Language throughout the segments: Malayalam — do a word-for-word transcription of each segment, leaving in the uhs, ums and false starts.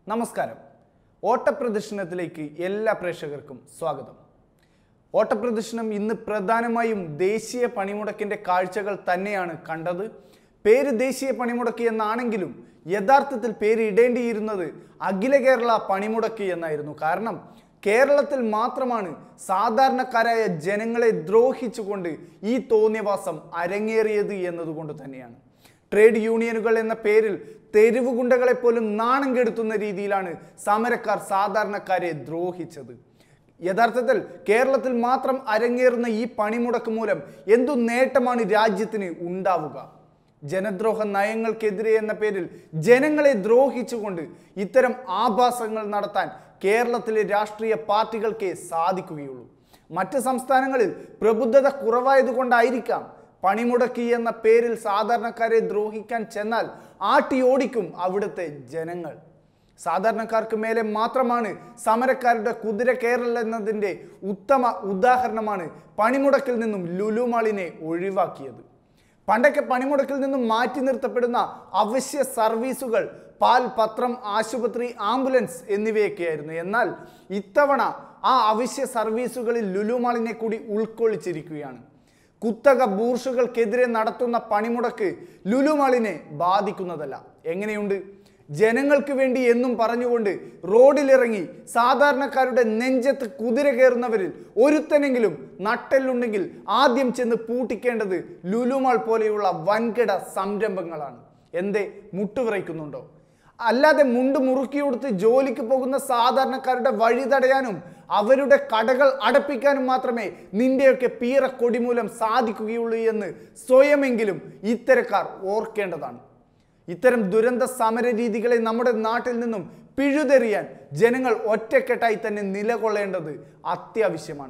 നമസ്കാരം. ഓട്ടപ്രദർശനത്തിലേക്ക് എല്ലാ പ്രേക്ഷകർക്കും സ്വാഗതം. ഓട്ടപ്രദർശനം ഇന്ന് പ്രധാനമായും ദേശീയ പണിമുടക്കിൻ്റെ കാഴ്ചകൾ തന്നെയാണ് കണ്ടത്. പേര് ദേശീയ പണിമുടക്ക് എന്നാണെങ്കിലും യഥാർത്ഥത്തിൽ പേര് ഇടേണ്ടിയിരുന്നത് അഖില കേരള പണിമുടക്ക് എന്നായിരുന്നു. കാരണം കേരളത്തിൽ മാത്രമാണ് സാധാരണക്കാരായ ജനങ്ങളെ ദ്രോഹിച്ചുകൊണ്ട് ഈ തോന്നിയവാസം അരങ്ങേറിയത് എന്നതുകൊണ്ട് തന്നെയാണ്. ട്രേഡ് യൂണിയനുകൾ എന്ന പേരിൽ തെരുവ് ഗുണ്ടകളെ പോലും നാണം കെടുത്തുന്ന രീതിയിലാണ് സമരക്കാർ സാധാരണക്കാരെ ദ്രോഹിച്ചത്. യഥാർത്ഥത്തിൽ കേരളത്തിൽ മാത്രം അരങ്ങേറുന്ന ഈ പണിമുടക്ക് മൂലം എന്തു നേട്ടമാണ് രാജ്യത്തിന് ഉണ്ടാവുക? ജനദ്രോഹ നയങ്ങൾക്കെതിരെ എന്ന പേരിൽ ജനങ്ങളെ ദ്രോഹിച്ചുകൊണ്ട് ഇത്തരം ആഭാസങ്ങൾ നടത്താൻ കേരളത്തിലെ രാഷ്ട്രീയ പാർട്ടികൾക്കേ സാധിക്കുകയുള്ളൂ. മറ്റ് സംസ്ഥാനങ്ങളിൽ പ്രബുദ്ധത കുറവായതുകൊണ്ടായിരിക്കാം പണിമുടക്കി എന്ന പേരിൽ സാധാരണക്കാരെ ദ്രോഹിക്കാൻ ചെന്നാൽ ആട്ടി ഓടിക്കും അവിടുത്തെ ജനങ്ങൾ. സാധാരണക്കാർക്ക് മേലെ മാത്രമാണ് സമരക്കാരുടെ കുതിര കയറൽ എന്നതിൻ്റെ ഉത്തമ ഉദാഹരണമാണ് പണിമുടക്കിൽ നിന്നും ലുലു മാളിനെ ഒഴിവാക്കിയത്. പണ്ടൊക്കെ പണിമുടക്കിൽ നിന്നും മാറ്റി നിർത്തപ്പെടുന്ന അവശ്യ സർവീസുകൾ പാൽ, പത്രം, ആശുപത്രി, ആംബുലൻസ് എന്നിവയൊക്കെയായിരുന്നു. എന്നാൽ ഇത്തവണ ആ അവശ്യ സർവീസുകളിൽ ലുലു മാളിനെ കൂടി ഉൾക്കൊള്ളിച്ചിരിക്കുകയാണ്. കുത്തക ബൂർഷുകൾക്കെതിരെ നടത്തുന്ന പണിമുടക്ക് ലുലു മാളിനെ ബാധിക്കുന്നതല്ല. എങ്ങനെയുണ്ട്? ജനങ്ങൾക്ക് വേണ്ടി എന്നും പറഞ്ഞുകൊണ്ട് റോഡിലിറങ്ങി സാധാരണക്കാരുടെ നെഞ്ചത്ത് കുതിര കയറുന്നവരിൽ ഒരുത്തനെങ്കിലും നട്ടെല്ലുണ്ടെങ്കിൽ ആദ്യം ചെന്ന് പൂട്ടിക്കേണ്ടത് ലുലു മാൾ പോലെയുള്ള വൻകിട സംരംഭങ്ങളാണ്. എന്തേ മുട്ടുവിറയ്ക്കുന്നുണ്ടോ? അല്ലാതെ മുണ്ട് മുറുക്കി കൊടുത്ത് ജോലിക്ക് പോകുന്ന സാധാരണക്കാരുടെ വഴി തടയാനും അവരുടെ കടകൾ അടപ്പിക്കാനും മാത്രമേ നിന്റെയൊക്കെ പീറ കൊടി മൂലം സാധിക്കുകയുള്ളൂ എന്ന് സ്വയമെങ്കിലും ഇത്തരക്കാർ ഓർക്കേണ്ടതാണ്. ഇത്തരം ദുരന്ത സമര രീതികളെ നമ്മുടെ നാട്ടിൽ നിന്നും പിഴുതെറിയാൻ ജനങ്ങൾ ഒറ്റക്കെട്ടായി തന്നെ നിലകൊള്ളേണ്ടത് അത്യാവശ്യമാണ്.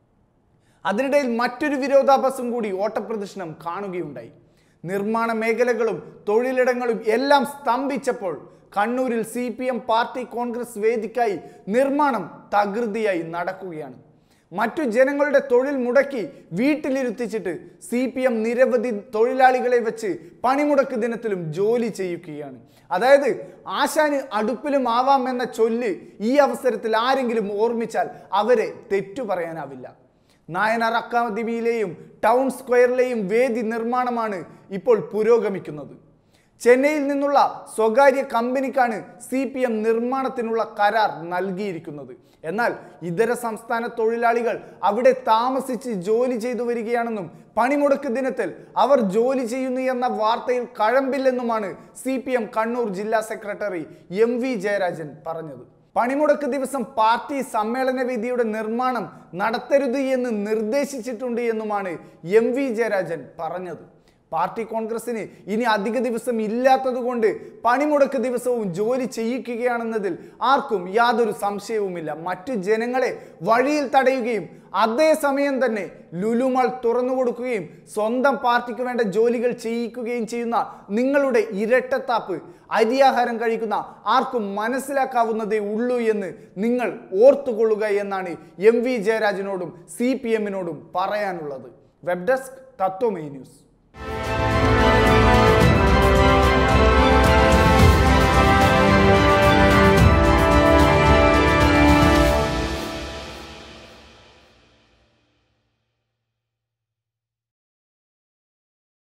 അതിനിടയിൽ മറ്റൊരു വിരോധാഭാസം കൂടി ഓട്ടപ്രദർശനം കാണുകയുണ്ടായി. നിർമ്മാണ മേഖലകളും തൊഴിലിടങ്ങളും എല്ലാം സ്തംഭിച്ചപ്പോൾ കണ്ണൂരിൽ C P M party congress വേദിക്കായി നിർമ്മാണം തകൃതിയായി നടക്കുകയാണ്. മറ്റു ജനങ്ങളുടെ തൊഴിൽ മുടക്കി വീട്ടിലിരുത്തിച്ചിട്ട് സി പി എം നിരവധി തൊഴിലാളികളെ വെച്ച് പണിമുടക്ക് ദിനത്തിലും ജോലി ചെയ്യിക്കുകയാണ്. അതായത് ആശാന് അടുപ്പിലും ആവാം എന്ന ചൊല്ല് ഈ അവസരത്തിൽ ആരെങ്കിലും ഓർമ്മിച്ചാൽ അവരെ തെറ്റു പറയാനാവില്ല. നായനാർ അക്കാദമിയിലെയും ടൗൺ സ്ക്വയറിലെയും വേദി നിർമ്മാണമാണ് ഇപ്പോൾ പുരോഗമിക്കുന്നത്. ചെന്നൈയിൽ നിന്നുള്ള സ്വകാര്യ കമ്പനിക്കാണ് സി പി എം നിർമ്മാണത്തിനുള്ള കരാർ നൽകിയിരിക്കുന്നത്. എന്നാൽ ഇതര സംസ്ഥാന തൊഴിലാളികൾ അവിടെ താമസിച്ച് ജോലി ചെയ്തു വരികയാണെന്നും പണിമുടക്ക് ദിനത്തിൽ അവർ ജോലി ചെയ്യുന്നു എന്ന വാർത്തയിൽ കഴമ്പില്ലെന്നുമാണ് സി പി എം കണ്ണൂർ ജില്ലാ സെക്രട്ടറി എം വി ജയരാജൻ പറഞ്ഞത്. പണിമുടക്ക് ദിവസം പാർട്ടി സമ്മേളന വേദിയുടെ നിർമ്മാണം നടത്തരുത് എന്ന് നിർദ്ദേശിച്ചിട്ടുണ്ട് എന്നുമാണ് എം വി ജയരാജൻ പറഞ്ഞത്. പാർട്ടി കോൺഗ്രസിന് ഇനി അധിക ദിവസം ഇല്ലാത്തത് കൊണ്ട് പണിമുടക്ക് ദിവസവും ജോലി ചെയ്യിക്കുകയാണെന്നതിൽ ആർക്കും യാതൊരു സംശയവുമില്ല. മറ്റു ജനങ്ങളെ വഴിയിൽ തടയുകയും അതേസമയം തന്നെ ലുലു മാൾ തുറന്നു കൊടുക്കുകയും സ്വന്തം പാർട്ടിക്ക് വേണ്ട ജോലികൾ ചെയ്യിക്കുകയും ചെയ്യുന്ന നിങ്ങളുടെ ഇരട്ടത്താപ്പ് അരിയാഹാരം കഴിക്കുന്ന ആർക്കും മനസ്സിലാക്കാവുന്നതേ ഉള്ളൂ എന്ന് നിങ്ങൾ ഓർത്തുകൊള്ളുക എന്നാണ് എം വി ജയരാജനോടും സി പി എമ്മിനോടും പറയാനുള്ളത്. Web desk Tatwamayi news.